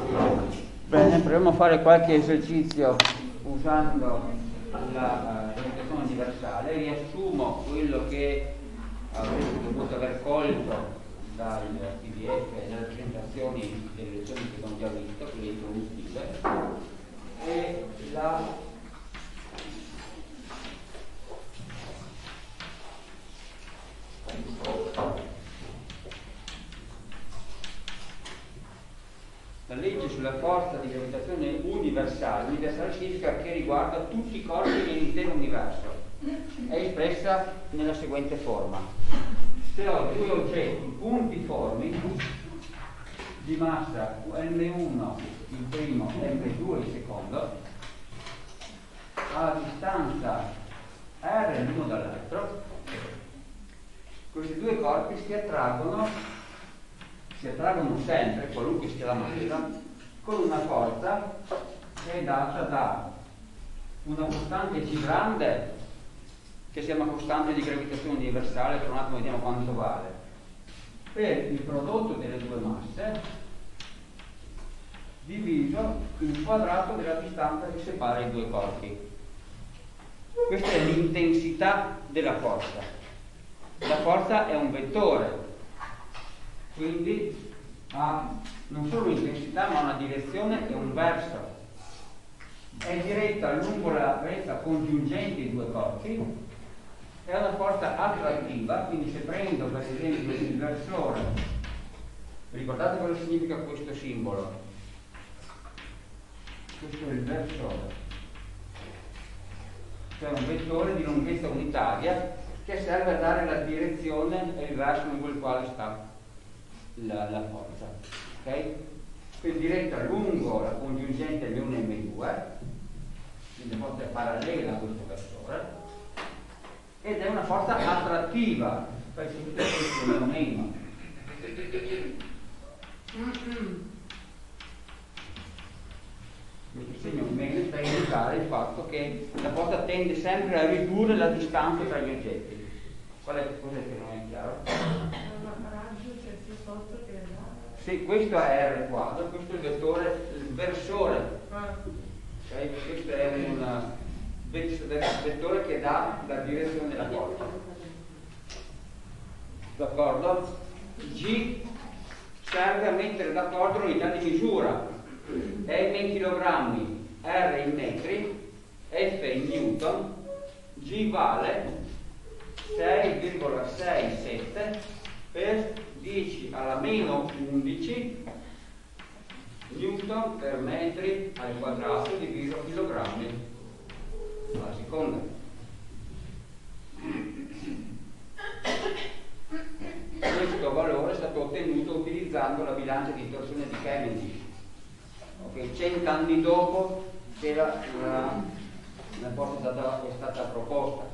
Bene, proviamo a fare qualche esercizio usando la gravitazione universale. Riassumo quello che avrete dovuto aver colto dal PDF e dalle presentazioni delle lezioni che abbiamo già visto, quelle introduttive, e la legge sulla forza di gravitazione universale significa che riguarda tutti i corpi dell'intero universo. È espressa nella seguente forma: se ho due oggetti puntiformi di massa m1 il primo e m2 il secondo, a distanza r l'uno dall'altro, questi due corpi si attraggono sempre, qualunque sia la massa, con una forza che è data da una costante C grande, che si chiama costante di gravitazione universale, per un attimo vediamo quanto vale, per il prodotto delle due masse diviso il quadrato della distanza che separa i due corpi. Questa è l'intensità della forza. La forza è un vettore, quindi ha non solo un'intensità ma una direzione e un verso. È diretta lungo la retta congiungente dei due corpi, è una forza attrattiva, quindi se prendo per esempio il versore, ricordate cosa significa questo simbolo? Questo è il versore, cioè un vettore di lunghezza unitaria che serve a dare la direzione e il verso lungo il quale sta la forza, ok? Quindi diretta lungo la congiungente M1 e M2, quindi la forza è parallela a questo vettore, ed è una forza attrattiva, poi si usa questo meno meno. Questo segno meno sta a indicare il fatto che la forza tende sempre a ridurre la distanza tra gli oggetti. Cos'è che non è chiaro? Sì, questo è R quadro, questo è il vettore, il versore. Okay? Questo è un vettore che dà la direzione della forza. D'accordo? G serve a mettere d'accordo l'unità di misura. M in chilogrammi, R in metri, F in newton, G vale 6,67 per 10 alla meno 11 newton per metri al quadrato diviso chilogrammi alla seconda. Questo valore è stato ottenuto utilizzando la bilancia di torsione di Cavendish, okay, 100 anni dopo che la forza è stata proposta.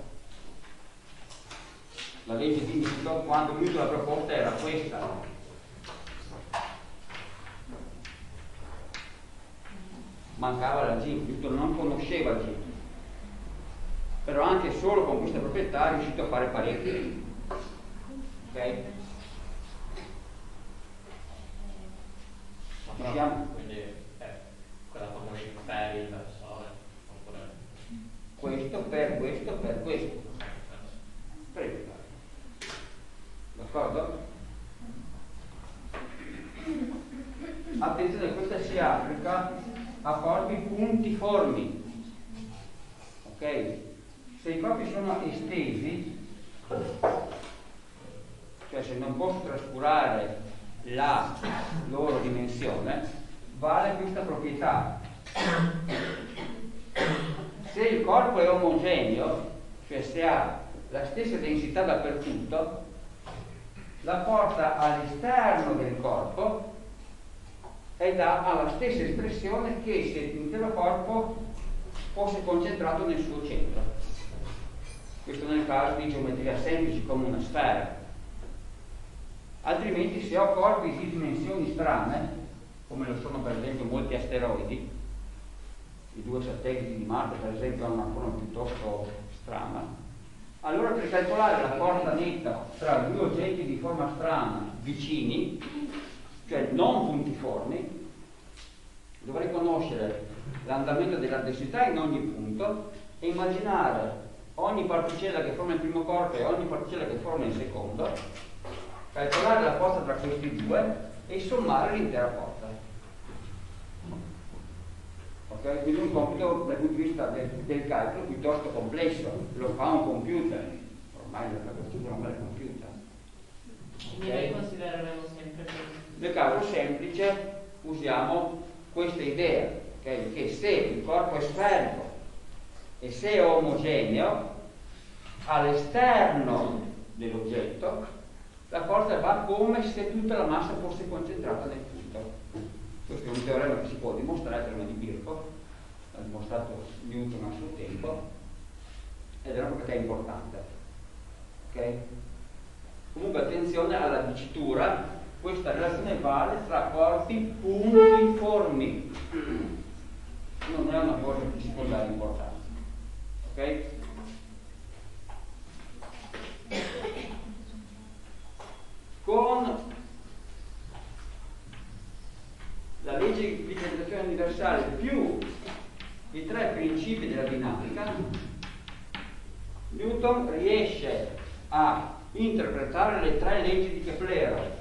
La legge di Newton, quando Newton la proposta, era questa. Mancava la G, Newton non conosceva G. Però anche solo con questa proprietà è riuscito a fare parecchio. Ok? Quindi quella forma di per il versore, oppure questo per questo per questo. Prego. D'accordo? Attenzione, questa si applica a corpi puntiformi. Ok? Se i corpi sono estesi, cioè se non posso trascurare la loro dimensione, vale questa proprietà. Se il corpo è omogeneo, cioè se ha la stessa densità dappertutto, la forza all'esterno del corpo ha la stessa espressione che se l'intero corpo fosse concentrato nel suo centro. Questo nel caso di geometria semplice come una sfera. Altrimenti, se ho corpi di dimensioni strane, come lo sono per esempio molti asteroidi, i due satelliti di Marte per esempio hanno una forma piuttosto strana, allora per calcolare la forza netta tra due oggetti di forma strana vicini, cioè non puntiformi, conoscere l'andamento della densità in ogni punto e immaginare ogni particella che forma il primo corpo e ogni particella che forma il secondo, calcolare la forza tra questi due e sommare l'intera forza. Okay? Quindi un compito dal punto di vista del calcolo piuttosto complesso, lo fa un computer, ormai la costruzione non è il computer. Quindi noi considereremo sempre questo. Nel caso semplice usiamo questa idea, okay? Che se il corpo è sferico e se è omogeneo, all'esterno dell'oggetto la forza va come se tutta la massa fosse concentrata nel punto. Questo è un teorema che si può dimostrare, il teorema di Birkhoff, l'ha dimostrato Newton a suo tempo, ed è una cosa che è importante. Okay? Comunque attenzione alla dicitura, questa relazione vale tra corpi puntiformi, non è una cosa che si può dare importanza. Ok? Con la legge di differenziazione universale più i tre principi della dinamica, Newton riesce a interpretare le tre leggi di Keplero.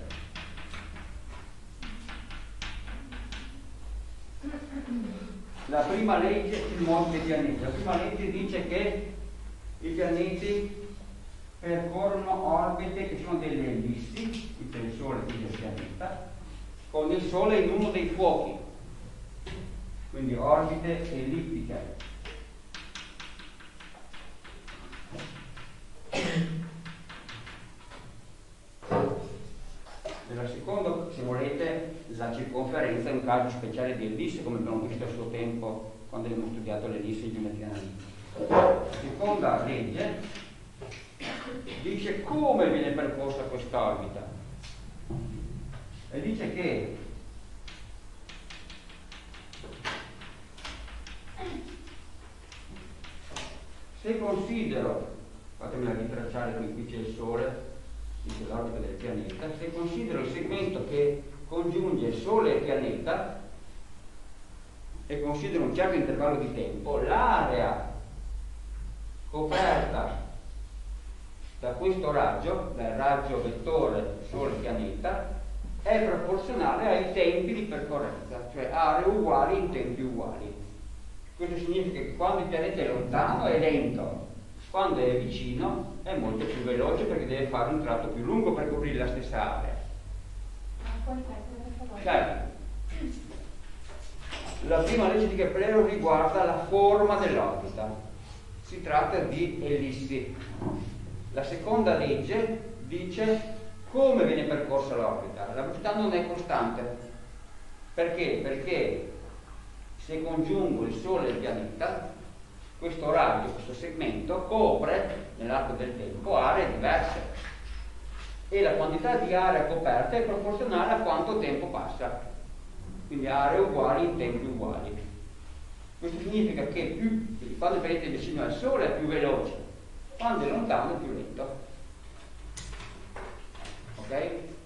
La prima legge si muove dei pianeti. La prima legge dice che i pianeti percorrono orbite che sono delle ellissi, qui c'è il Sole, qui c'è il pianeta, con il Sole in uno dei fuochi, quindi orbite ellittiche. Nella seconda, se volete, la circonferenza è un caso speciale di ellisse, come abbiamo visto a suo tempo quando abbiamo studiato l'ellisse in geometria analitica. La seconda legge dice come viene percorsa quest'orbita e dice che se considero, fatemela ritracciare, qui c'è il Sole, qui c'è l'orbita del pianeta, se considero il segmento che congiunge Sole e pianeta e considero un certo intervallo di tempo, l'area coperta da questo raggio, dal raggio vettore Sole-pianeta, è proporzionale ai tempi di percorrenza, cioè aree uguali in tempi uguali. Questo significa che quando il pianeta è lontano è lento, quando è vicino è molto più veloce perché deve fare un tratto più lungo per coprire la stessa area. Certo. La prima legge di Keplero riguarda la forma dell'orbita. Si tratta di ellissi. La seconda legge dice come viene percorsa l'orbita. La velocità non è costante. Perché? Perché se congiungo il Sole e il pianeta, questo raggio, questo segmento, copre nell'arco del tempo aree diverse. E la quantità di area coperta è proporzionale a quanto tempo passa. Quindi aree uguali in tempi uguali. Questo significa che quando il pianeta è vicino al Sole è più veloce, quando è lontano è più lento. Ok?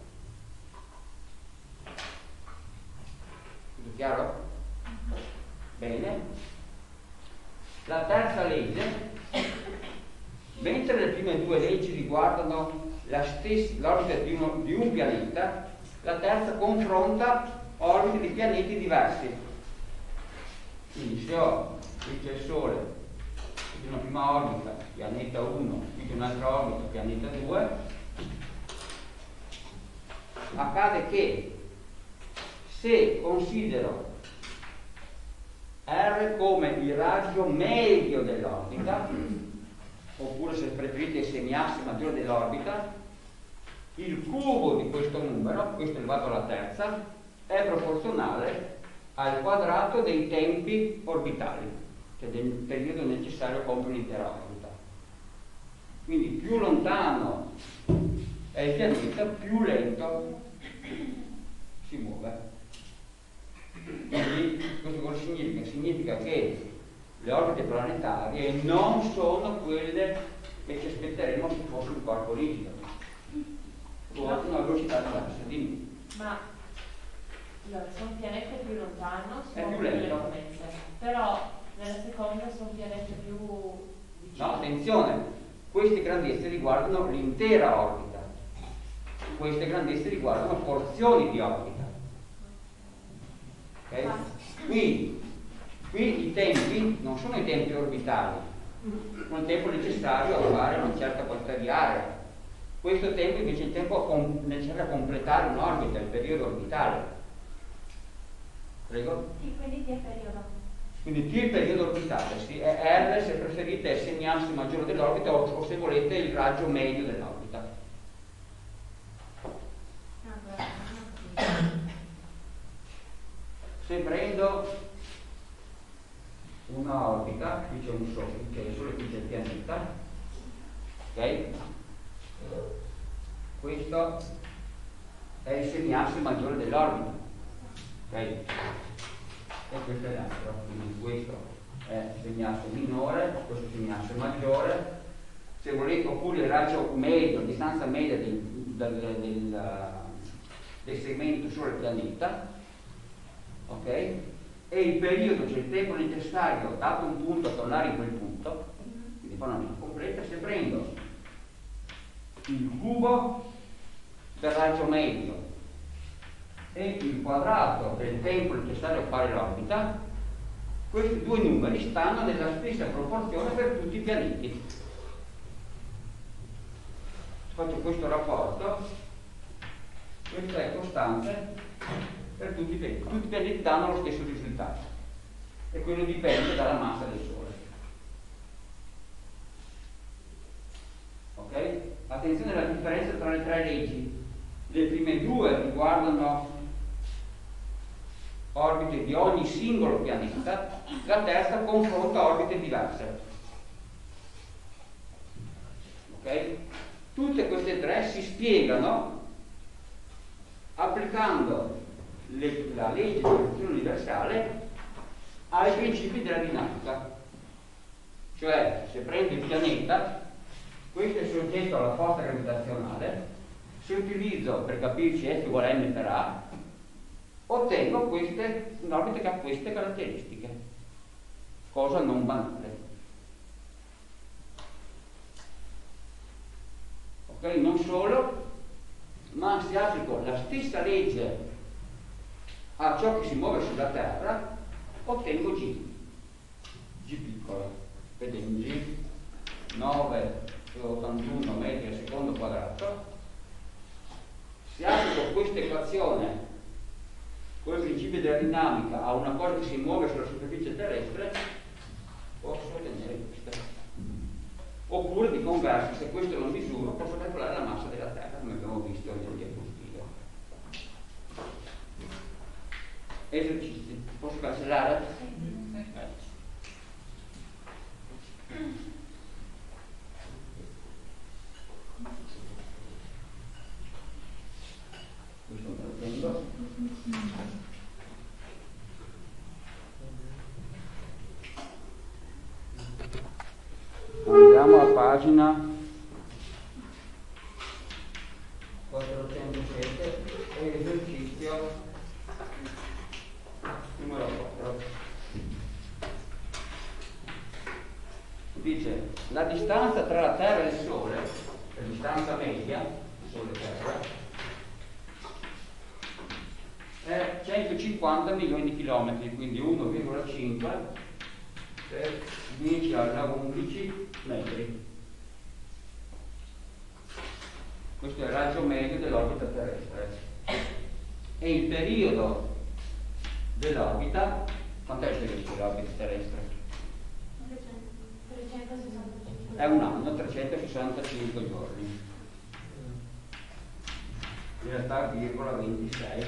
Tutto chiaro? Bene. La terza legge, mentre le prime due leggi riguardano l'orbita di un pianeta, la terza confronta orbite di pianeti diversi. Quindi se ho, qui c'è il Sole, qui c'è una prima orbita, pianeta 1, qui c'è un'altra orbita, pianeta 2, accade che se considero R come il raggio medio dell'orbita, oppure se preferite il semiasse maggiore dell'orbita, il cubo di questo numero, questo elevato alla terza, è proporzionale al quadrato dei tempi orbitali, cioè del periodo necessario a compiere l'intera orbita. Quindi più lontano è il pianeta, più lento si muove. Quindi questo cosa significa? Significa che le orbite planetarie non sono quelle che ci aspetteremo se fosse un corpo rigido, ruotano a velocità diverse. Dimmi. Ma allora, sono pianeti più lontani. lontano si è più muovono lento. lentamente, però nella seconda sono pianeti più vicini. No, attenzione, queste grandezze riguardano l'intera orbita, queste grandezze riguardano porzioni di orbita. Okay? Qui i tempi non sono i tempi orbitali, sono il tempo necessario a fare una certa quantità di area. Questo tempo invece è il tempo necessario a completare un'orbita, il periodo orbitale. Prego? Sì, quindi ti è periodo. Quindi T è il periodo orbitale, sì, è R se preferite è il segnasse maggiore dell'orbita o se volete il raggio medio dell'orbita. Se prendo una orbita, qui c'è un sole, qui c'è il pianeta, ok? Questo è il segnasse maggiore dell'orbita, ok? E questo è l'altro, quindi questo è il segnasse minore, questo è il segnasse maggiore. Se volete, oppure il raggio medio, la distanza media del segmento Sole-pianeta, ok? E il periodo, cioè il tempo necessario dato un punto a tornare in quel punto, quindi fa una linea completa. Se prendo il cubo del raggio medio e il quadrato del tempo necessario a fare l'orbita, questi due numeri stanno nella stessa proporzione per tutti i pianeti. Faccio questo rapporto, questa è costante per tutti i pianeti. Tutti i pianeti danno lo stesso risultato e quello dipende dalla massa del Sole. Ok? Attenzione alla differenza tra le tre leggi. Le prime due riguardano orbite di ogni singolo pianeta, la terza confronta orbite diverse. Ok? Tutte queste tre si spiegano applicando la legge di evoluzione universale ai principi della dinamica. Cioè, se prendo il pianeta, questo è soggetto alla forza gravitazionale, se utilizzo, per capirci, F uguale m per A, ottengo un'orbita che ha queste caratteristiche, cosa non banale. Ok? Non solo, ma se applico la stessa legge a ciò che si muove sulla Terra, ottengo G piccolo, vedete G 9,81 metri al secondo quadrato. Se applico questa equazione con il principio della dinamica a una cosa che si muove sulla superficie terrestre, posso ottenere questo. Oppure di converso, se questo lo misuro, posso calcolare la massa della Terra, come abbiamo visto nel diapositivo. Esercizi. Posso cancellare? Questo me lo tengo. Andiamo a pagina 407, esercizio numero 4. Dice, la distanza tra la Terra e il Sole, la distanza media, Sole-Terra, è 150 milioni di chilometri, quindi 1,5 per 10 alla 11 metri. Questo è il raggio medio dell'orbita terrestre. E il periodo dell'orbita, quant'è il periodo dell'orbita terrestre? 365. È un anno, 365 giorni. In realtà virgola 26.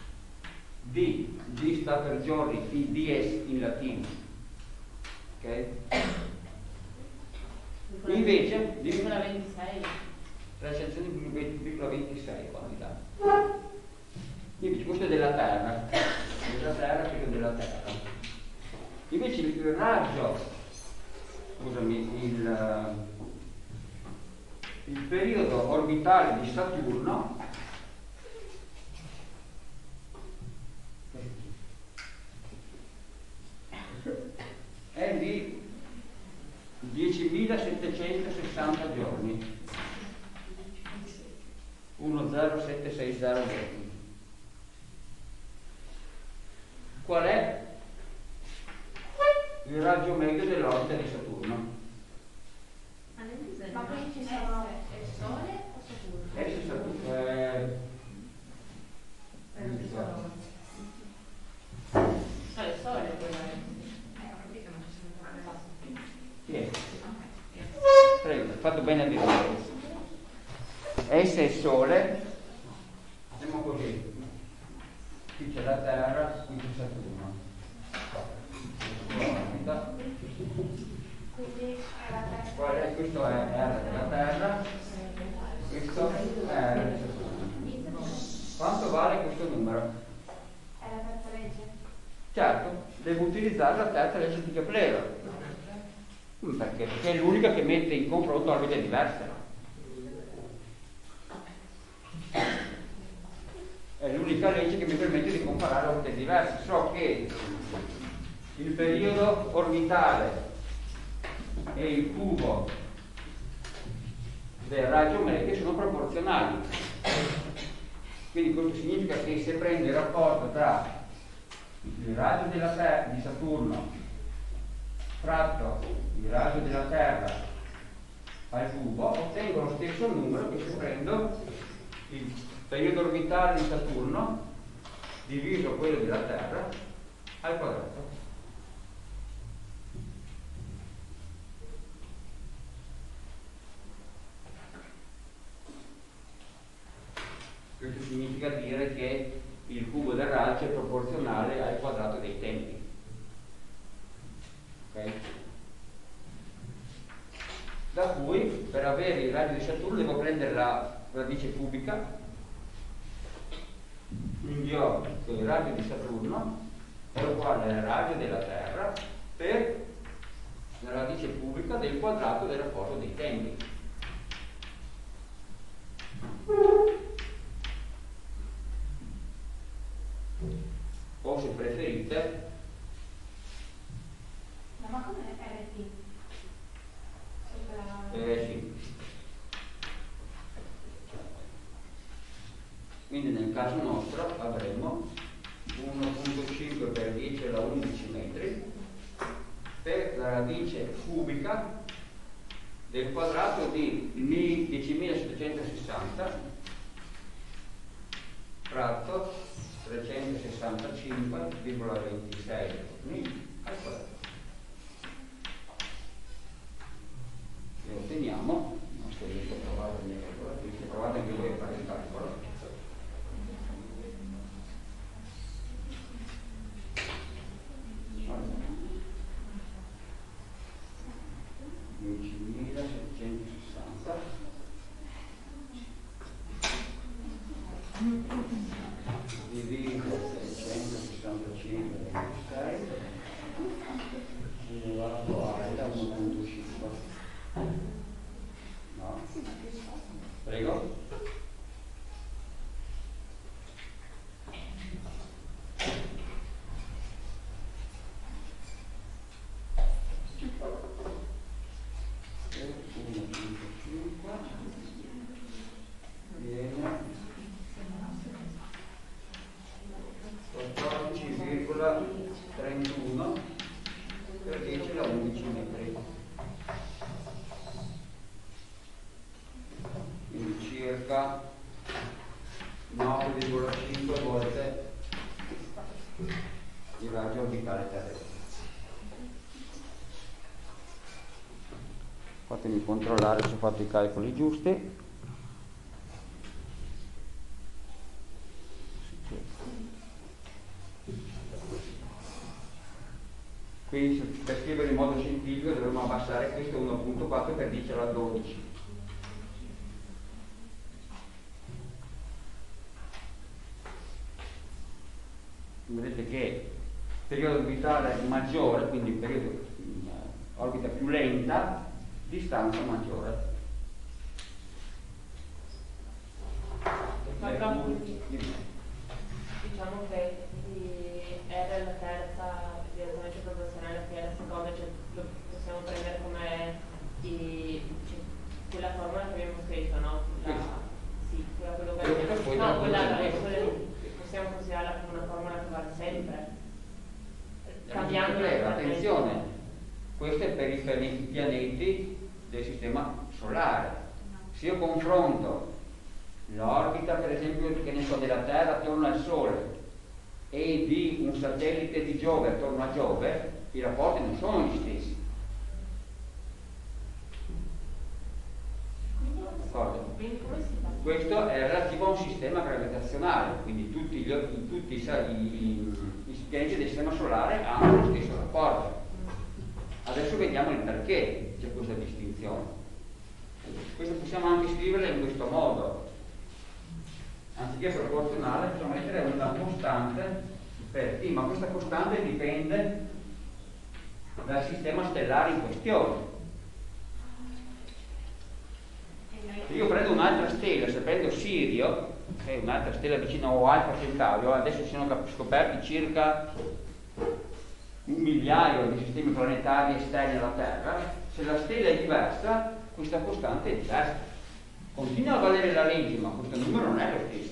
D sta per giorni, dies in latino. Ok? Invece di 26. 300,26 quantità. Invece questo è della Terra, quello della Terra. Invece il raggio, scusami, il periodo orbitale di Saturno 360 giorni. 10760 giorni. Qual è il raggio medio dell'orbita di Saturno? Ma poi ci sono il Sole o Saturno? Saturno Il Sole è quello. Ho capito, ma ci sono Chi è? Prego, hai fatto bene a dire. S è il Sole, andiamo così. Qui c'è la Terra, qui c'è Saturno. Quindi Questo è R della Terra, questo è R di Saturno. Quanto vale questo numero? è la terza legge. Certo, devo utilizzare la terza legge di Keplero. Perché? Perché è l'unica che mette in confronto orbite diverse. È l'unica legge che mi permette di comparare orbite diverse. So che il periodo orbitale e il cubo del raggio medio sono proporzionali. Quindi questo significa che se prendo il rapporto tra il raggio della Terra di Saturno fratto il raggio della Terra al cubo, ottengo lo stesso numero che se prendo il periodo orbitale di Saturno diviso quello della Terra al quadrato. Questo significa dire che il cubo del raggio è proporzionale al quadrato dei tempi. Okay? Da cui per avere il raggio di Saturno devo prendere la radice cubica, quindi ho che il raggio di Saturno è uguale al raggio della Terra per la radice cubica del quadrato del rapporto dei tempi. O se preferite, No, ma come RT? sì. Quindi nel caso nostro avremo 1.5 per 10 alla 11 metri per la radice cubica del quadrato di 10.760 fratto 365,26 al quadrato. E otteniamo, non sto riesco a trovare la mia calcolatrice, provate anche voi a fare il calcolo. Allora, 10.760 diviso 365,26 elevato a 1.5. No? Prego. Viene 14,31 per 10 alla 11 metri. Quindi circa 9,5 volte il raggio orbitale terrestre. Fatemi controllare se ho fatto i calcoli giusti. Quindi per scrivere in modo scientifico dovremmo abbassare questo 1.4 per 10 alla 12. Vedete che periodo orbitale maggiore, quindi periodo orbita più lenta, distanza maggiore. Ma diciamo che R è la terza direttamente proporzionale a P è la seconda, cioè lo possiamo prendere come i sempre. Cambiando attenzione, questo è per i pianeti del sistema solare. Se io confronto l'orbita, per esempio, che ne so, della Terra attorno al Sole e di un satellite di Giove attorno a Giove, i rapporti non sono gli stessi. D'accordo? Questo è relativo a un sistema gravitazionale, quindi tutti i pianeti del sistema solare hanno lo stesso rapporto. Adesso vediamo il perché c'è questa distinzione. Questo possiamo anche scriverla in questo modo. Anziché proporzionale possiamo mettere una costante per T, ma questa costante dipende dal sistema stellare in questione. Se io prendo un'altra stella, se prendo Sirio, un'altra stella vicino a Alfa Centauro, adesso si sono scoperti circa 1 migliaio di sistemi planetari esterni alla Terra. Se la stella è diversa, questa costante è diversa. Continua a valere la legge, ma questo numero non è lo stesso.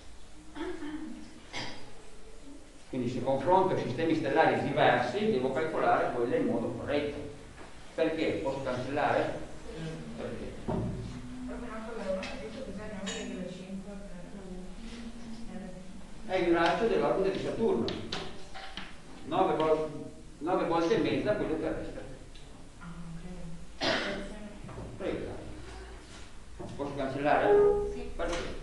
Quindi se confronto sistemi stellari diversi, devo calcolare quelle in modo corretto. Perché? Posso cancellare? Perché? È il raggio dell'orbita di Saturno, 9 volte e mezza quello terrestre. Prego. Posso cancellare? Sì. Perfetto.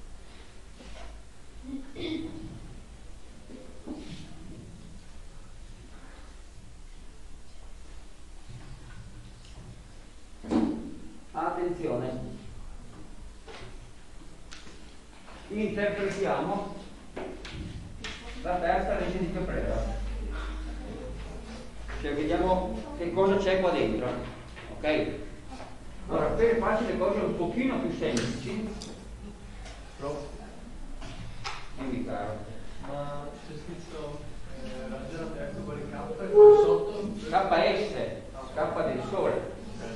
Attenzione, interpretiamo la terza legge di Keplera, cioè vediamo che cosa c'è qua dentro, ok? Ora, per farci le cose un pochino più semplici, dimmi caro, Ma c'è scritto raggio terzo con il K e poi sotto KS, K del Sole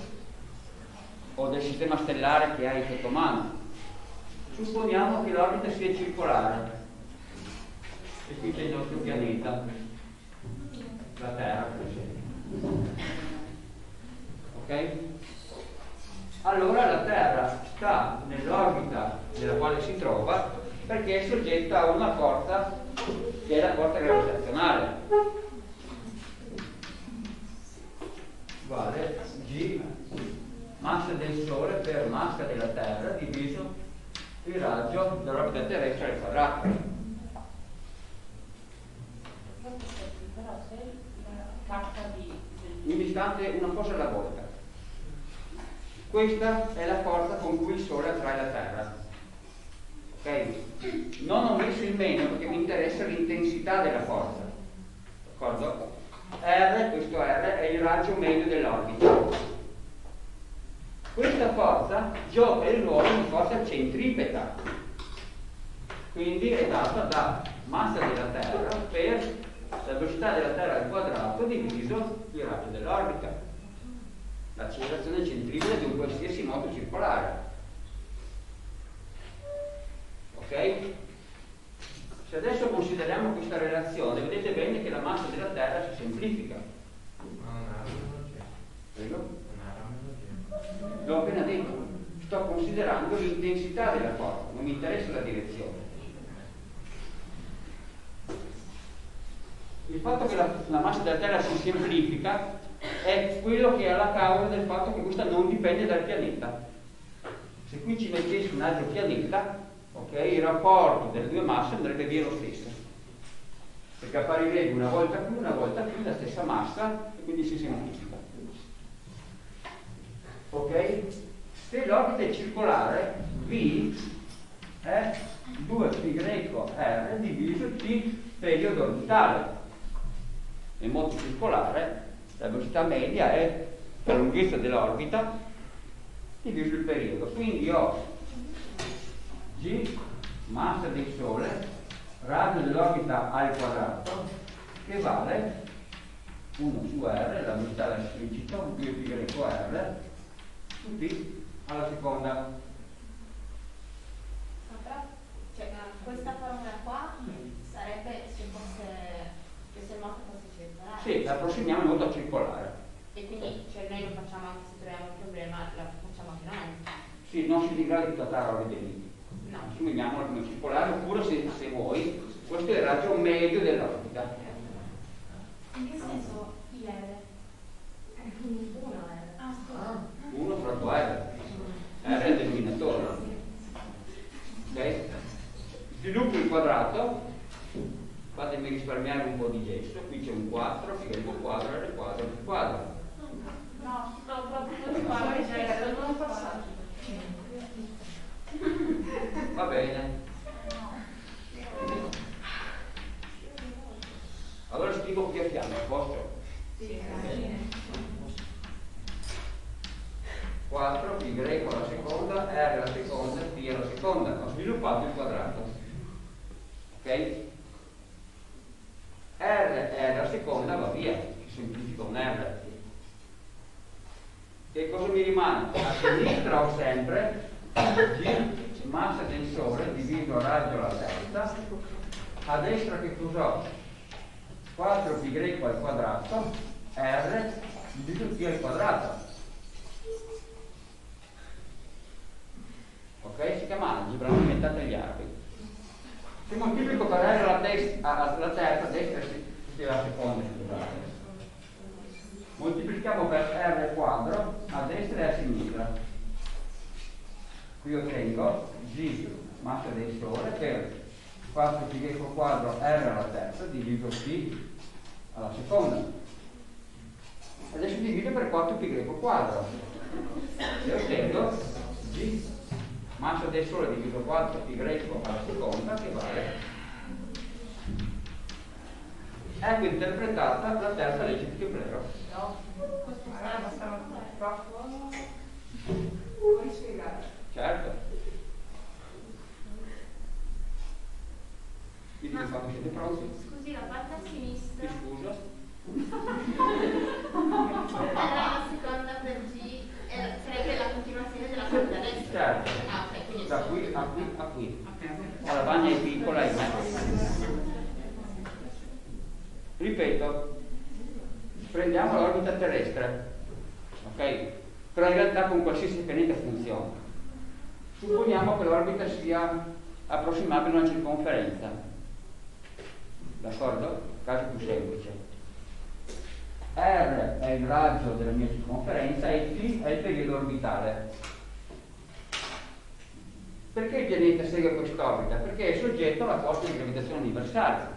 o del sistema stellare che hai sotto mano. Supponiamo che l'orbita sia circolare e qui c'è il nostro pianeta, la Terra per esempio. Ok? Allora la Terra sta nell'orbita nella quale si trova perché è soggetta a una forza che è la forza gravitazionale. Vale G massa del Sole per massa della Terra diviso il raggio dell'orbita terrestre al quadrato. Però se il Un istante, una cosa alla volta. Questa è la forza con cui il Sole attrae la Terra. Ok? Non ho messo il meno perché mi interessa l'intensità della forza. D'accordo? R, questo R, è il raggio medio dell'orbita. Questa forza gioca il ruolo di forza centripeta, quindi è data da massa della Terra per la velocità della Terra al quadrato diviso il raggio dell'orbita, l'accelerazione centripeta di un qualsiasi moto circolare. Ok? Se adesso consideriamo questa relazione, vedete bene che la massa della Terra si semplifica. Prego? L'ho appena detto, sto considerando l'intensità della forza, non mi interessa la direzione. Il fatto che la massa della Terra si semplifica è quello che è la causa del fatto che questa non dipende dal pianeta. Se qui ci mettessi un altro pianeta, okay, il rapporto delle due masse andrebbe via lo stesso, perché apparirebbe una volta più la stessa massa e quindi si semplifica. Ok? Se l'orbita è circolare, V è 2πr diviso t periodo orbitale. Nel modo circolare la velocità media è la lunghezza dell'orbita diviso il periodo. Quindi ho G, massa del Sole, raggio dell'orbita al quadrato, che vale 1 su R, la velocità esplicita, 2πr, su T alla seconda. Cioè, questa formula qua sarebbe se fosse Sì, approssimiamo in modo circolare. E quindi cioè, noi lo facciamo anche se troviamo un problema, lo facciamo anche noi. Sì, non si è in grado di trattare orbite limiti. No. Assumiamola come circolare, oppure se vuoi, questo è il raggio medio dell'orbita. In che senso IR? Uno R. Ah, scusa. 1 fratto R. R è il denominatore. Ok? Sviluppo il quadrato. Fatemi risparmiare un po' di gesso. Qui c'è un 4, qui è il quadro, R quadro, il quadro. No, proprio non fare gesto, non passaggio. Va bene. Allora scrivo qui a fianco, posso? Sì, 4, pi greco alla seconda, R alla seconda, P alla seconda. Ho sviluppato il quadrato. Ok? R alla seconda va via, si semplifica un R. Che cosa mi rimane? A sinistra ho sempre G, massa del Sole, diviso raggio alla terza. A destra che cos'ho? 4 pi greco al quadrato, R, diviso P al quadrato. Ok? Si chiama algebra, hanno inventato gli arabi. Se moltiplico per R alla terza, a destra si alla seconda, scusate. Moltiplichiamo per R quadro a destra e a sinistra. Qui ottengo G, massa del Sole, per 4 pi greco quadro R alla terza, diviso P alla seconda. Adesso divido per 4 pi greco quadro. E ottengo G, massa del Sole diviso 4 pi greco alla seconda, che vale. Ecco interpretata la terza legge di Keplero. No, questo stava troppo. Vuoi spiegare? Certo. Quindi quando siete pronti? Scusi, la parte a Ti sinistra scuso. era la seconda per G, sarebbe la continuazione della parte a destra. Certo. Ah, ok, quindi Da qui a qui a qui. La lavagna è piccola e ripeto, prendiamo l'orbita terrestre, ok? Però in realtà con qualsiasi pianeta funziona. Supponiamo che l'orbita sia approssimabile a una circonferenza, d'accordo? Caso più semplice. R è il raggio della mia circonferenza e T è il periodo orbitale. Perché il pianeta segue quest'orbita? Perché è soggetto alla forza di gravitazione universale.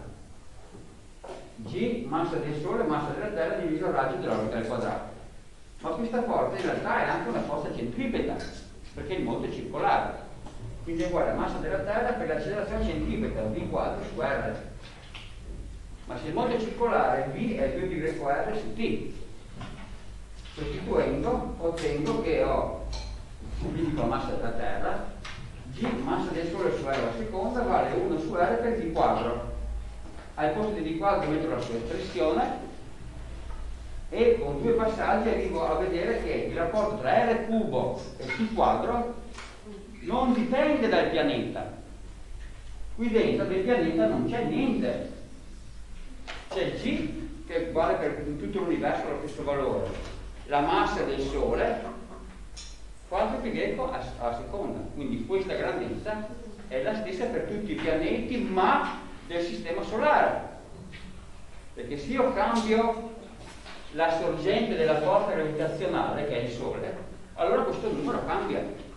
G, massa del Sole, massa della Terra diviso il raggio dell'orbita al quadrato. Ma questa forza in realtà è anche una forza centripeta, perché il mondo è circolare. Quindi è uguale a massa della Terra per l'accelerazione centripeta, V quadro su R. Ma se il mondo è circolare, V è 2 pi greco R su T. Sostituendo, ottengo che ho, semplifico la massa della Terra, G, massa del Sole su R alla seconda, vale 1 su R per V quadro. Al posto di V quadro metto la sua espressione e con due passaggi arrivo a vedere che il rapporto tra R cubo e T quadro non dipende dal pianeta. Qui dentro del pianeta non c'è niente. C'è G, che vale per tutto l'universo lo stesso valore. La massa del Sole, 4 pi greco a seconda. Quindi questa grandezza è la stessa per tutti i pianeti, ma del sistema solare. Perché se io cambio la sorgente della forza gravitazionale, che è il Sole, allora questo numero cambia.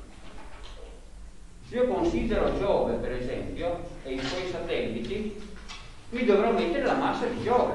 Se io considero Giove, per esempio, e i suoi satelliti, qui dovrò mettere la massa di Giove.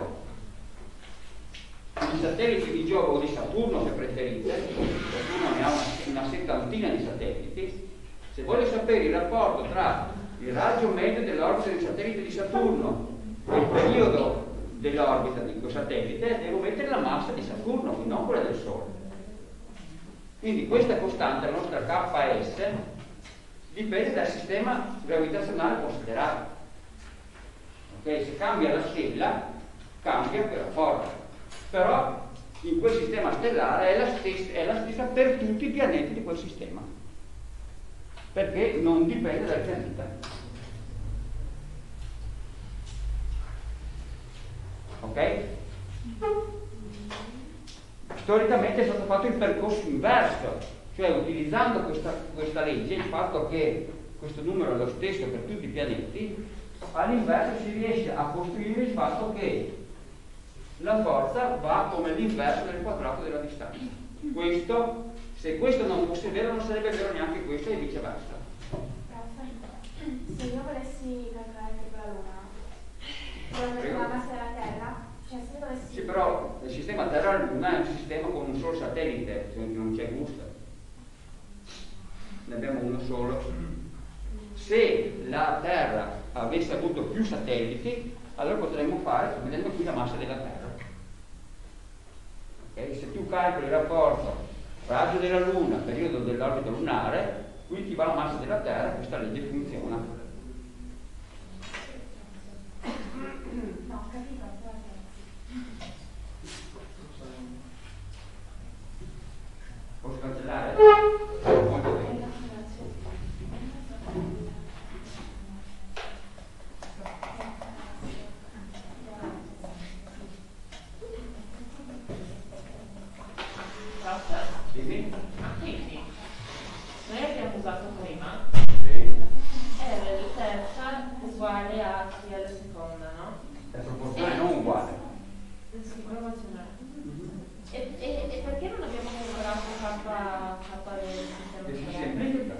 I satelliti di Giove o di Saturno, se preferite, Saturno ne ha una settantina di satelliti. Se voglio sapere il rapporto tra il raggio medio dell'orbita del satellite di Saturno e il periodo dell'orbita di quel satellite, devo mettere la massa di Saturno, quindi non quella del Sole. Quindi questa costante, la nostra Ks, dipende dal sistema gravitazionale considerato. Ok? Se cambia la stella, cambia per forza. Però in quel sistema stellare è la stessa per tutti i pianeti di quel sistema. Perché non dipende dal pianeta. Ok? Storicamente è stato fatto il percorso inverso, cioè utilizzando questa legge, il fatto che questo numero è lo stesso per tutti i pianeti, all'inverso si riesce a costruire il fatto che la forza va come l'inverso del quadrato della distanza. Questo, se questo non fosse vero, non sarebbe vero neanche questo e viceversa. Se io volessi calcolare tipo la Luna, con la massa della Terra, cioè se io volessi... Sì, però il sistema Terra-Luna è un sistema con un solo satellite, cioè non c'è gusto. Ne abbiamo uno solo. Se la Terra avesse avuto più satelliti, allora potremmo fare, vedendo qui, la massa della Terra. Okay? Se tu calcoli il rapporto raggio della Luna, periodo dell'orbita lunare, qui ti va la massa della Terra, questa legge funziona. No, capito. Posso cancellare? Molto bene. Dimmi. Quindi, noi abbiamo usato prima Sì. R terza uguale a T alla seconda, no? È proporzione non uguale. Sì, proporzione. E perché non abbiamo calcolato K del Che si sistema semplifica.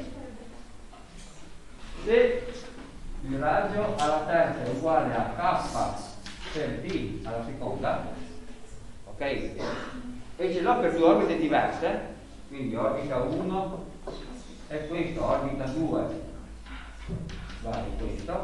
Se il raggio alla terza è uguale a K per T alla seconda, ok? E ce l'ho per due orbite diverse, quindi orbita 1 è questo, orbita 2 vale questo,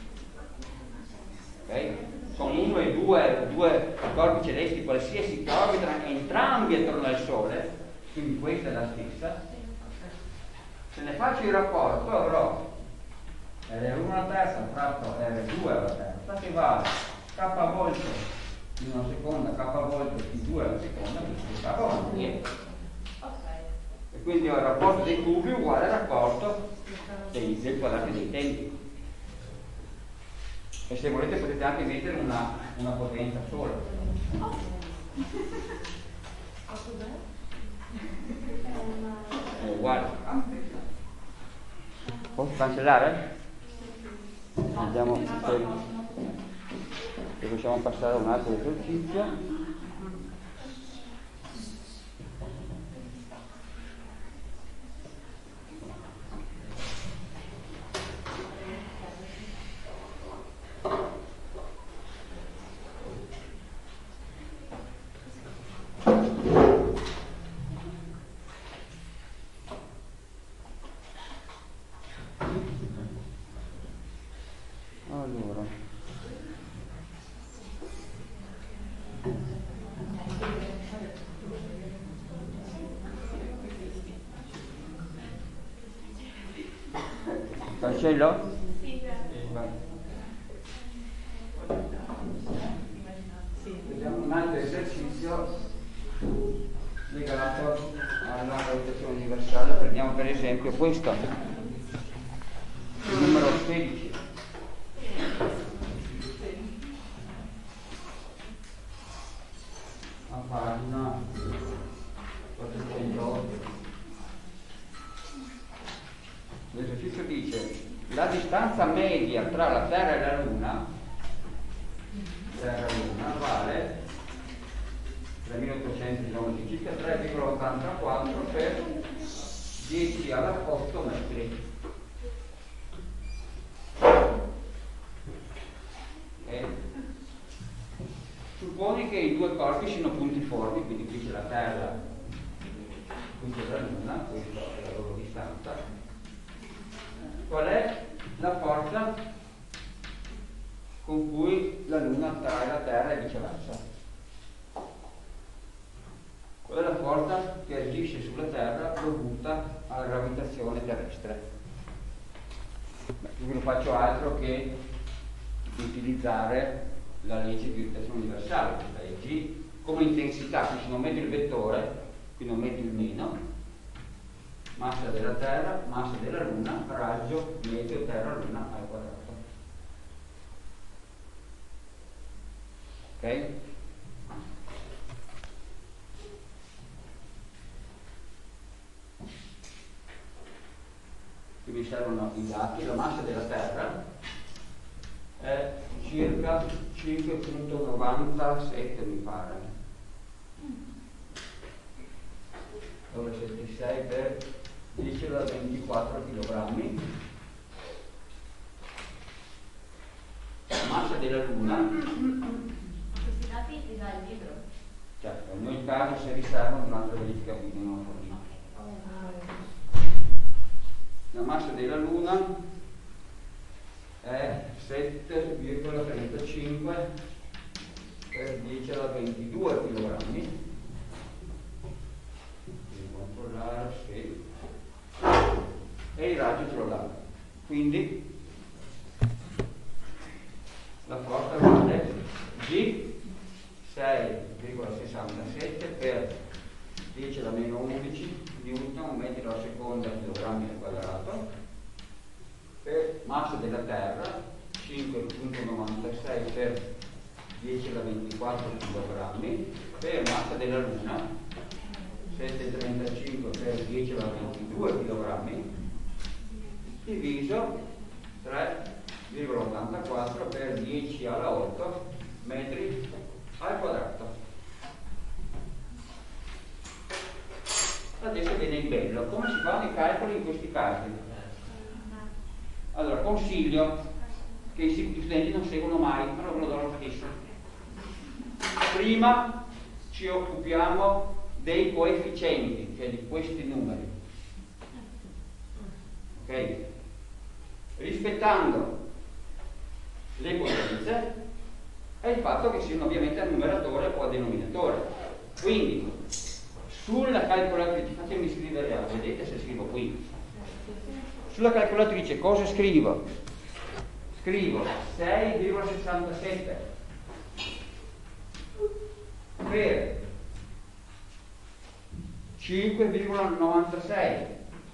ok? Con 1 e 2 corpi celesti qualsiasi che orbitano entrambi attorno al Sole, quindi questa è la stessa. Se ne faccio il rapporto avrò R1 alla terza fratto R2 alla terza che vale K volte in una seconda, K volte T2 alla seconda, quindi K volte niente. Ok. E quindi ho il rapporto dei cubi uguale al rapporto del quadrato dei tempi. E se volete potete anche mettere una potenza sola. È uguale. Posso cancellare? Vediamo se riusciamo a passare a un altro esercizio. Allora, cancello? Sì, Vai. Vediamo un altro esercizio legato alla gravitazione universale. Prendiamo per esempio questo, il numero 16. A pagina 408. L'esercizio dice: la distanza media tra la Terra e la Luna vale 3800 km, circa 3,84 per 10 alla 8 metri. Supponi che i due corpi siano puntiformi, quindi qui c'è la Terra, qui c'è la Luna, questa è la loro distanza. Qual è la forza con cui la Luna attrae la Terra e viceversa? Qual è la forza che agisce sulla Terra dovuta alla gravitazione terrestre? Qui non faccio altro che utilizzare la legge di gravitazione universale, questa è G come intensità, qui se non metto il vettore, qui non metto il meno, massa della Terra, massa della Luna, raggio medio Terra-Luna al quadrato. Ok? mi servono i dati. La massa della Terra è circa 5,97 mi pare, dove 76 per 10 alla 24 kg. La massa della Luna, Questi dati li dà il libro. certo, in ogni caso si riservano durante la verifica quindi non fornito. La massa della Luna è 7,35 per 10 alla 22 kg. Devo controllare, sì. E il raggio ce lo dà. Quindi la forza vale G 6,67 per 10 alla meno 11 newton metri alla seconda chilogrammi al quadrato, per massa della Terra 5,96 per 10 alla 24 kg, per massa della Luna 7,35 per 10 alla 22 kg, diviso 3,84 per 10 alla 8 metri al quadrato. Adesso viene il bello. Come si fanno i calcoli in questi casi? Allora, consiglio che gli studenti non seguono mai, ma ve lo do lo stesso. Prima ci occupiamo dei coefficienti, cioè di questi numeri. Ok? Rispettando le potenze e il fatto che siano ovviamente a numeratore o a denominatore. Quindi sulla calcolatrice, fatemi scrivere, vedete se scrivo qui. Sulla calcolatrice cosa scrivo? Scrivo 6,67 per 5,96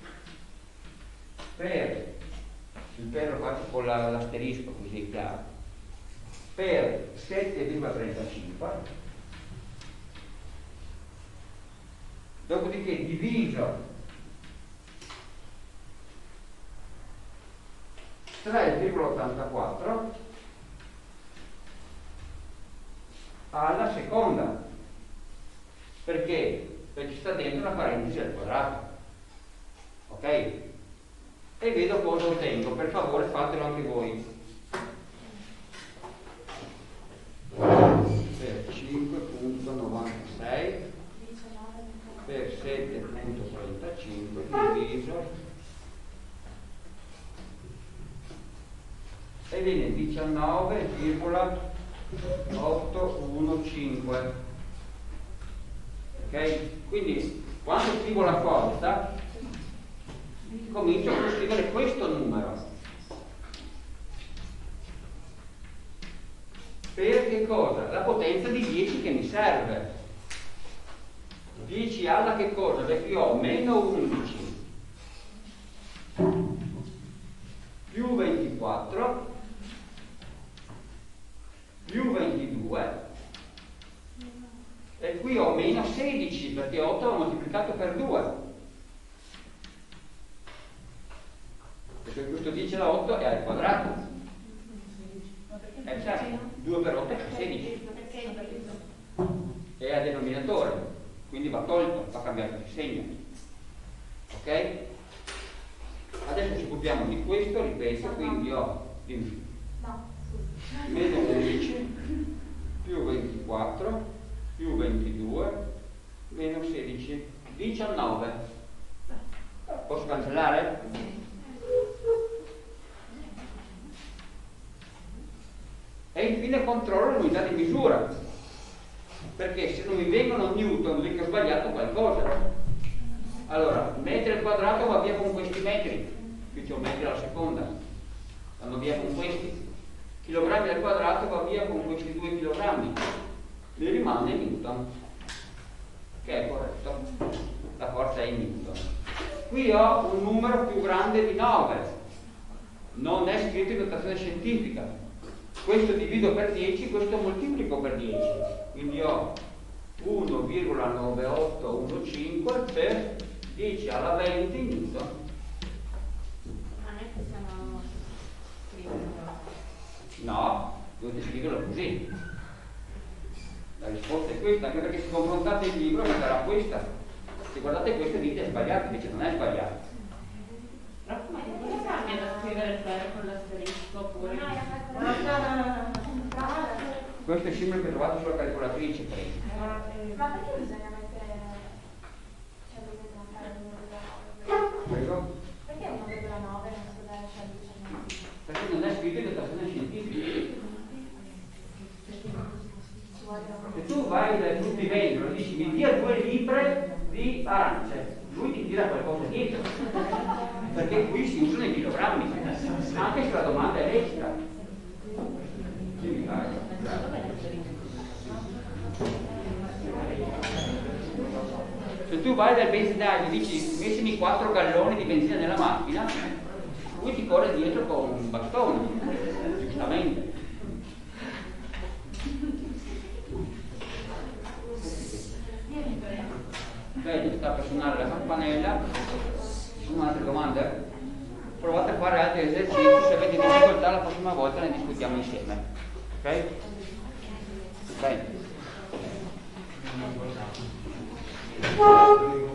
per, il per lo faccio con l'asterisco così è chiaro, per 7,35, dopodiché diviso 3,84 alla seconda. Perché? Perché sta dentro una parentesi al quadrato. Ok? E vedo cosa ottengo. Per favore fatelo anche voi. Per 5,96 per 7,35 diviso e viene 19,815. Ok? Quindi quando scrivo la forza comincio a scrivere questo numero. Per che cosa? La potenza di 10 che mi serve. 10 alla che cosa? Perché ho meno 11 più 24 più 22 e qui ho meno 16 perché 8 l'ho moltiplicato per 2, perché questo 10 alla 8 è al quadrato, certo, 2 per 8 è 16, è a denominatore, quindi va tolto, va cambiato di segno. Ok? Adesso ci occupiamo di questo, ripeto, quindi ho meno 11 più 24 più 22 meno 16, 19. Posso cancellare? E infine controllo l'unità di misura, perché se non mi vengono newton vuol dire che ho sbagliato qualcosa. Allora, metri al quadrato va via con questi metri, qui c'è un metro alla seconda, vanno via con questi. Chilogrammi al quadrato va via con questi 2 chilogrammi, mi rimane newton, che è corretto, la forza è in newton. Qui ho un numero più grande di 9, non è scritto in notazione scientifica, questo divido per 10, questo moltiplico per 10, quindi ho 1,9815 per 10 alla 20 newton. No, dovete scriverlo così. La risposta è questa, anche perché se confrontate il libro sarà questa. Se guardate questo dite è sbagliato, invece non è sbagliato. Ma come cambia da scrivere per con l'asterisco oppure? No, Questo è il simbolo che trovate sulla calcolatrice, prima. ma perché bisogna mettere, cioè bisogna fare il numero della 9? Prego? Perché uno della 9 non si deve lasciare 19? Perché non è scritto in notazione scientifica. Se tu vai dal fruttivendolo e dici mi dia 2 libre di arance, lui ti tira qualcosa dietro. Perché qui si usano i chilogrammi, anche se la domanda è lecita. Sì, mi pare. Se tu vai dal benzinaio e dici mettimi 4 galloni di benzina nella macchina, lui ti corre dietro con un bastone, giustamente. Bene, sta per suonare la campanella. Ci sono altre domande? Provate a fare altri esercizi, se avete difficoltà la prossima volta ne discutiamo insieme. Ok? Bene.